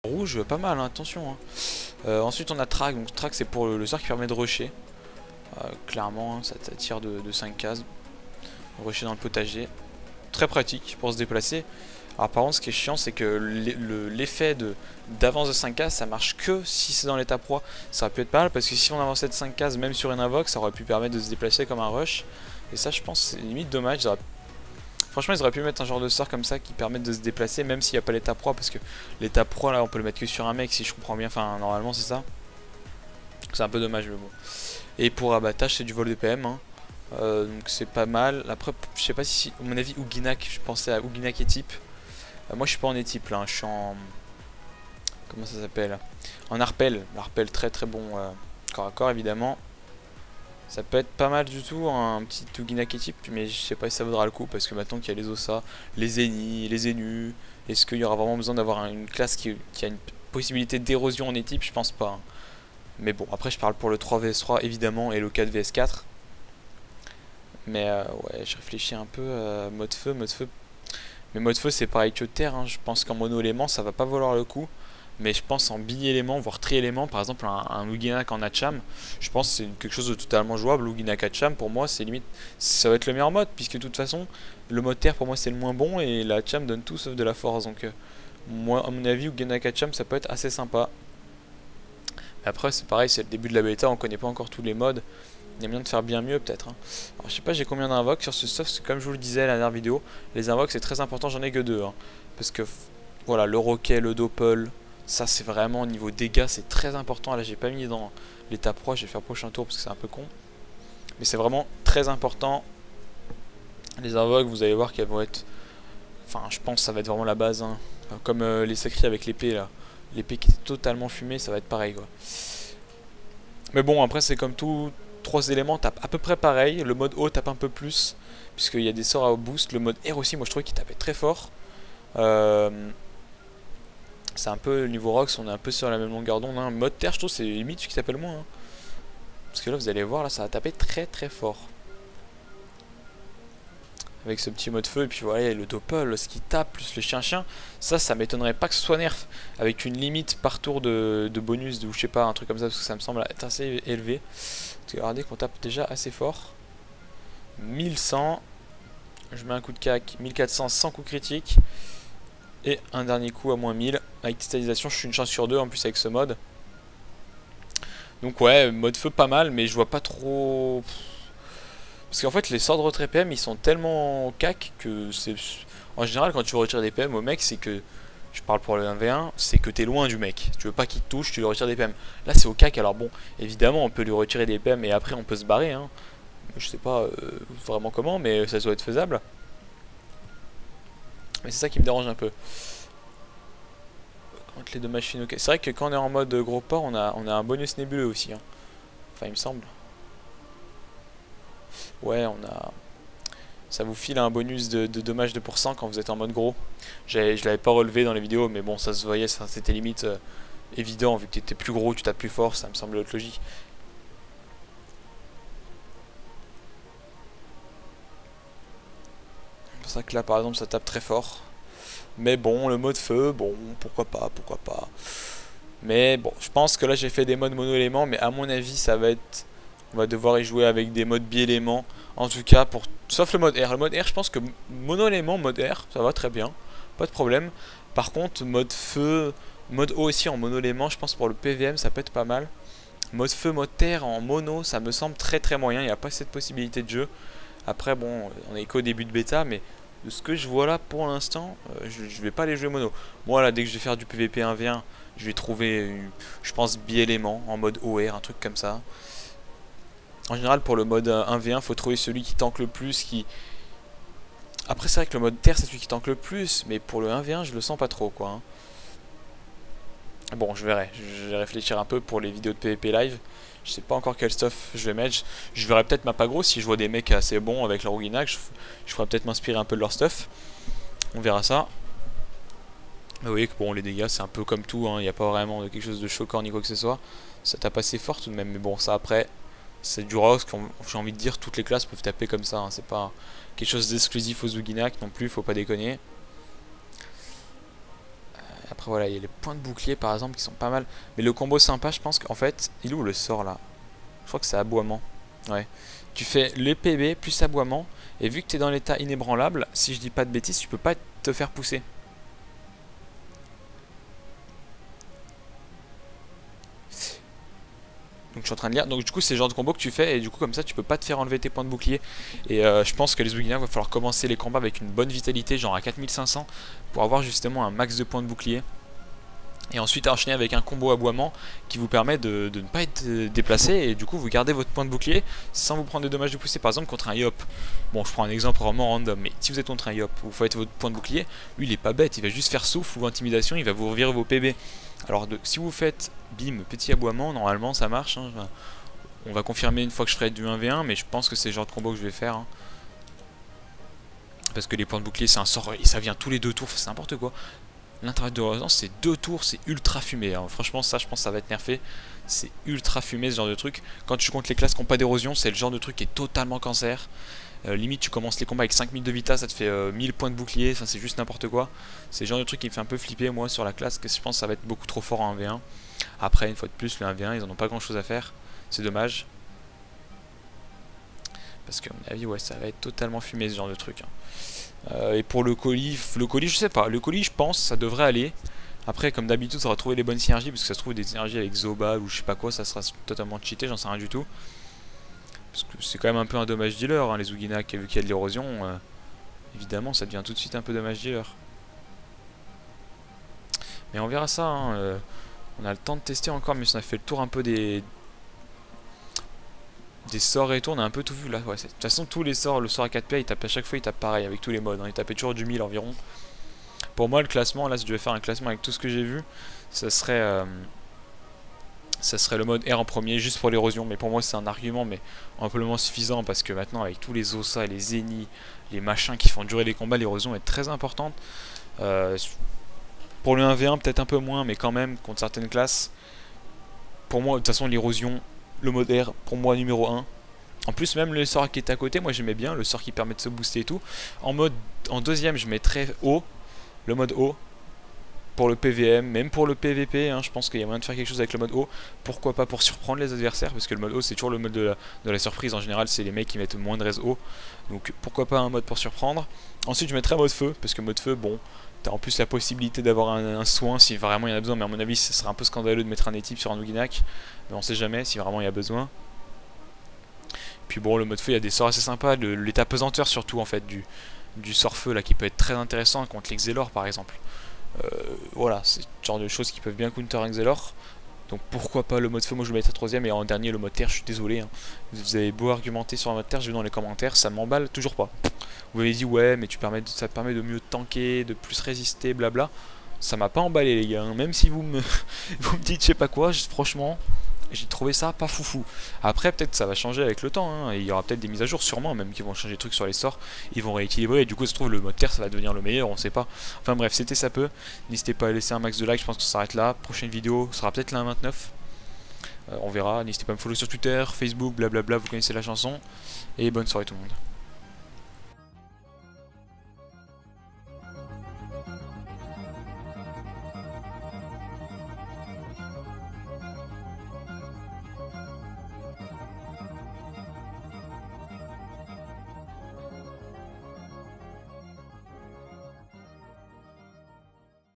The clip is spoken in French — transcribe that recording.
Rouge, pas mal, hein, attention. Hein. Ensuite on a Track, donc Track c'est pour le sort qui permet de rusher. Clairement, hein, ça tire de 5 cases. Rusher dans le potager. Très pratique pour se déplacer. Alors par contre ce qui est chiant c'est que l'effet d'avance de 5 cases ça marche que si c'est dans l'étape roi. Ça aurait pu être pas mal parce que si on avançait de 5 cases même sur une invoque ça aurait pu permettre de se déplacer comme un rush. Et ça je pense c'est limite dommage. Franchement ils auraient pu mettre un genre de sort comme ça qui permette de se déplacer même s'il n'y a pas l'étape roi. Parce que l'étape roi là on peut le mettre que sur un mec si je comprends bien. Enfin normalement c'est ça. C'est un peu dommage mais bon. Et pour abattage c'est du vol de PM hein. Donc c'est pas mal. Après je sais pas si à mon avis Uginak, je pensais à Uginak et type. Moi je suis pas en étype là, hein. Je suis en... Comment ça s'appelle? En arpel. L'arpel très très bon corps à corps évidemment. Ça peut être pas mal du tout un petit Uginak étype, mais je sais pas si ça vaudra le coup parce que maintenant qu'il y a les Ossa, les Zeni, les Zenu, est-ce qu'il y aura vraiment besoin d'avoir une classe qui a une possibilité d'érosion en étype? Je pense pas. Hein. Mais bon, après je parle pour le 3vs3 évidemment et le 4vs4. Mais ouais, je réfléchis un peu, mode feu. Mais mode feu c'est pareil que terre, hein. Je pense qu'en mono élément ça va pas valoir le coup. Mais je pense en bi-élément, voire tri-élément, par exemple un Uginak en Hacham, je pense que c'est quelque chose de totalement jouable. Uginak Hacham pour moi c'est limite, ça va être le meilleur mode, puisque de toute façon le mode terre pour moi c'est le moins bon et la Hacham donne tout sauf de la force. Donc moi à mon avis Uginak Hacham ça peut être assez sympa. Après c'est pareil, c'est le début de la bêta, on connaît pas encore tous les modes. Il y a moyen de faire bien mieux peut-être. Hein. Alors je sais pas j'ai combien d'invoques sur ce stuff, parce que comme je vous le disais à la dernière vidéo, les invoques c'est très important, j'en ai que 2. Hein. Parce que voilà, le roquet, le doppel, ça c'est vraiment au niveau dégâts c'est très important. Là j'ai pas mis dans l'étape pro, je vais faire prochain tour parce que c'est un peu con. Mais c'est vraiment très important. Les invoques vous allez voir qu'elles vont être... Enfin je pense que ça va être vraiment la base. Hein. Comme les sacrés avec l'épée là. L'épée qui était totalement fumée, ça va être pareil quoi. Mais bon après c'est comme tout... 3 éléments tapent à peu près pareil. Le mode haut tape un peu plus puisqu'il y a des sorts à boost. Le mode R aussi moi je trouvais qu'il tapait très fort. C'est un peu le niveau Rox, on est un peu sur la même longueur d'onde. Hein. Mode terre je trouve c'est limite ce qui tape le moins. Hein. Parce que là vous allez voir là ça va taper très très fort. Avec ce petit mode feu et puis voilà le doppel, ce qui tape plus le chien-chien. Ça m'étonnerait pas que ce soit nerf. Avec une limite par tour de bonus ou je sais pas un truc comme ça parce que ça me semble être assez élevé. Regardez qu'on tape déjà assez fort. 1100. Je mets un coup de cac. 1400 sans coup critique. Et un dernier coup à moins 1000. Avec cristallisation, je suis une chance sur 2 en plus avec ce mode. Donc ouais, mode feu pas mal, mais je vois pas trop... Parce qu'en fait, les sorts de retrait PM, ils sont tellement cac que c'est... En général, quand tu retires des PM au mec, c'est que... Je parle pour le 1v1, c'est que t'es loin du mec. Tu veux pas qu'il te touche, tu lui retires des PM. Là, c'est au cac, alors bon, évidemment, on peut lui retirer des PM et après, on peut se barrer. Hein. Je sais pas vraiment comment, mais ça doit être faisable. Mais c'est ça qui me dérange un peu. Entre les deux machines, ok. C'est vrai que quand on est en mode gros port, on a un bonus nébuleux aussi. Hein. Enfin, il me semble. Ouais, on a... Ça vous file un bonus de dommage 2% quand vous êtes en mode gros. Je l'avais pas relevé dans les vidéos, mais bon, ça se voyait, c'était limite évident. Vu que tu étais plus gros, tu tapes plus fort, ça me semble être logique. C'est pour ça que là, par exemple, ça tape très fort. Mais bon, le mode feu, bon, pourquoi pas, pourquoi pas. Mais bon, je pense que là, j'ai fait des modes mono-éléments, mais à mon avis, ça va être... On va devoir y jouer avec des modes bi-éléments. En tout cas, pour... sauf le mode R. Le mode R, je pense que mono-élément, mode R, ça va très bien. Pas de problème. Par contre, mode feu, mode eau aussi en mono-élément, je pense pour le PVM, ça peut être pas mal. Mode feu, mode terre en mono, ça me semble très très moyen. Il n'y a pas cette possibilité de jeu. Après, bon, on est qu'au début de bêta, mais de ce que je vois là pour l'instant, je vais pas les jouer mono. Moi, là, dès que je vais faire du PVP 1v1, je vais trouver, je pense, bi-élément en mode OR, un truc comme ça. En général, pour le mode 1v1, faut trouver celui qui tank le plus, qui... Après, c'est vrai que le mode terre, c'est celui qui tank le plus, mais pour le 1v1, je le sens pas trop, quoi. Hein. Bon, je verrai. Je vais réfléchir un peu pour les vidéos de PvP live. Je sais pas encore quel stuff je vais mettre. Je verrai peut-être ma pagro si je vois des mecs assez bons avec leur Uginak. Je ferai peut-être m'inspirer un peu de leur stuff. On verra ça. Mais vous voyez que bon, les dégâts, c'est un peu comme tout. Il n'y a pas vraiment quelque chose de choquant ni quoi que ce soit. Ça tape assez fort tout de même. Mais bon, ça après... C'est du Rox, j'ai envie de dire, toutes les classes peuvent taper comme ça, hein. C'est pas quelque chose d'exclusif aux Uginak non plus, faut pas déconner. Après voilà, il y a les points de bouclier par exemple qui sont pas mal. Mais le combo sympa, je pense qu'en fait, il est où le sort là? Je crois que c'est aboiement. Ouais. Tu fais les PB plus aboiement. Et vu que tu es dans l'état inébranlable, si je dis pas de bêtises, tu peux pas te faire pousser. Donc je suis en train de lire. Donc du coup c'est le genre de combo que tu fais et du coup comme ça tu peux pas te faire enlever tes points de bouclier. Et je pense que les Zugina va falloir commencer les combats avec une bonne vitalité, genre à 4500, pour avoir justement un max de points de bouclier. Et ensuite enchaîner avec un combo aboiement qui vous permet de ne pas être déplacé et du coup vous gardez votre point de bouclier sans vous prendre des dommages de poussée, par exemple contre un Yop. Bon, je prends un exemple vraiment random, mais si vous êtes contre un Yop, vous faites votre point de bouclier, lui il est pas bête, il va juste faire souffle ou intimidation, il va vous revirer vos PB. Alors si vous faites bim, petit aboiement, normalement ça marche, hein. On va confirmer une fois que je ferai du 1v1, mais je pense que c'est le genre de combo que je vais faire, hein. Parce que les points de bouclier c'est un sort et ça vient tous les 2 tours, c'est n'importe quoi. L'intérieur de résonance c'est 2 tours, c'est ultra fumé, hein. Franchement ça je pense que ça va être nerfé. C'est ultra fumé ce genre de truc. Quand tu comptes les classes qui n'ont pas d'érosion, c'est le genre de truc qui est totalement cancer. Limite tu commences les combats avec 5000 de vita, ça te fait 1000 points de bouclier, enfin, c'est juste n'importe quoi. C'est le genre de truc qui me fait un peu flipper moi sur la classe, que je pense que ça va être beaucoup trop fort en 1v1. Après une fois de plus le 1v1 ils en ont pas grand chose à faire, c'est dommage. Parce qu'à mon avis ouais ça va être totalement fumé ce genre de truc, hein. Et pour le colis je sais pas, le colis je pense ça devrait aller. Après comme d'habitude ça va trouver les bonnes synergies, parce que ça se trouve des synergies avec Zobal ou je sais pas quoi, ça sera totalement cheaté, j'en sais rien du tout. Parce que c'est quand même un peu un dommage dealer, hein, les Zugina, vu qu'il y a de l'érosion, évidemment ça devient tout de suite un peu dommage dealer. Mais on verra ça, hein, on a le temps de tester encore, mais si on a fait le tour un peu des sorts et tout, on a un peu tout vu là. Ouais, de toute façon tous les sorts, le sort à 4P il tape à chaque fois, il tape pareil avec tous les modes, hein, il tapait toujours du 1000 environ. Pour moi le classement, là si je devais faire un classement avec tout ce que j'ai vu, ça serait le mode R en premier, juste pour l'érosion. Mais pour moi c'est un argument mais amplement suffisant, parce que maintenant avec tous les Ossa, les Zeni, les machins qui font durer les combats, l'érosion est très importante. Pour le 1v1 peut-être un peu moins, mais quand même contre certaines classes. Pour moi de toute façon l'érosion, le mode R pour moi numéro 1. En plus même le sort qui est à côté, moi j'aimais bien, le sort qui permet de se booster et tout. En deuxième je mettrais O, le mode O. Pour le PVM, même pour le PVP, hein, je pense qu'il y a moyen de faire quelque chose avec le mode O. Pourquoi pas pour surprendre les adversaires, parce que le mode O c'est toujours le mode de la surprise. En général c'est les mecs qui mettent moins de res O. Donc pourquoi pas un mode pour surprendre. Ensuite je mettrais mode feu, parce que mode feu, bon, t'as en plus la possibilité d'avoir un soin si vraiment il y en a besoin. Mais à mon avis ce serait un peu scandaleux de mettre un étype sur un Nuginak. Mais on sait jamais si vraiment il y a besoin. Puis bon, le mode feu il y a des sorts assez sympas, l'état pesanteur surtout en fait du sort feu là qui peut être très intéressant contre les Xelor par exemple. Voilà, c'est le genre de choses qui peuvent bien counter un Xelor. Donc pourquoi pas le mode feu, moi je le mettrais troisième. Et en dernier le mode terre, je suis désolé, hein. Vous avez beau argumenter sur le mode terre, j'ai vu dans les commentaires, ça m'emballe toujours pas. Vous m'avez dit ouais mais ça te permet de mieux tanker, de plus résister, blabla. Ça m'a pas emballé les gars, hein. Même si vous me dites je sais pas quoi, franchement j'ai trouvé ça pas foufou. Après peut-être ça va changer avec le temps, hein. Et il y aura peut-être des mises à jour sûrement, même qui vont changer des trucs sur les sorts. Ils vont rééquilibrer et du coup ça se trouve le mode terre ça va devenir le meilleur, on sait pas. Enfin bref, c'était ça peu. N'hésitez pas à laisser un max de likes, je pense que ça s'arrête là. Prochaine vidéo sera peut-être la 29. On verra, n'hésitez pas à me follow sur Twitter, Facebook, blablabla, vous connaissez la chanson. Et bonne soirée tout le monde.